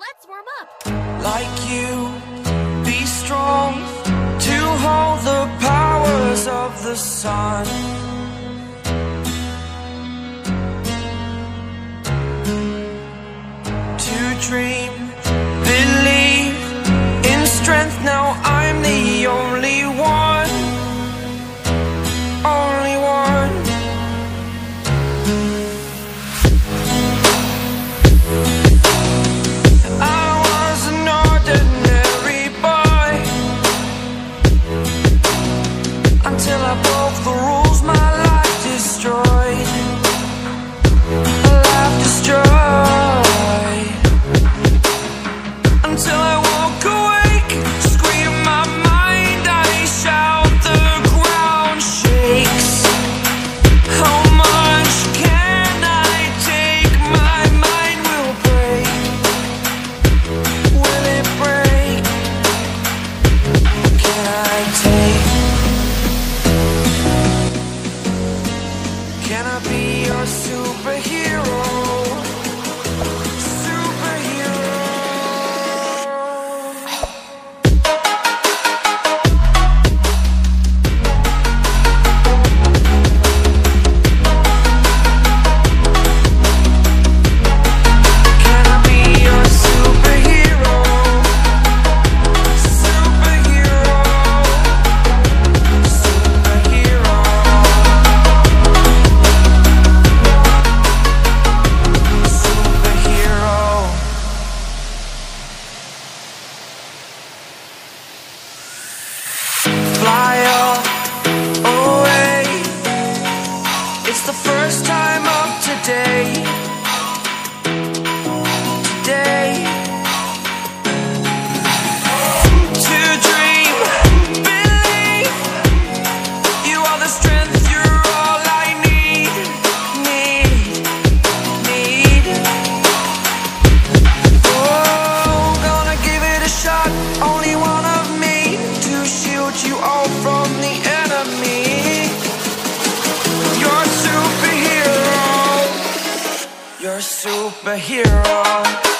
Let's warm up. Like you, be strong to hold the powers of the sun. To dream, believe in strength. Now I'm the only one, only one. I was an ordinary boy until I broke the rules. My life destroyed, a life destroyed. Until I woke awake, scream my mind, I shout, the ground shakes. How much can I take? My mind will break. Will it break? Can I take? Can I be your superhero? Fly away. It's the first time of today. Today. To dream, believe. You are the strength, you're all I need. Oh, gonna give it a shot. Only one of me to shield you all from the enemy. You're a superhero. You're a superhero.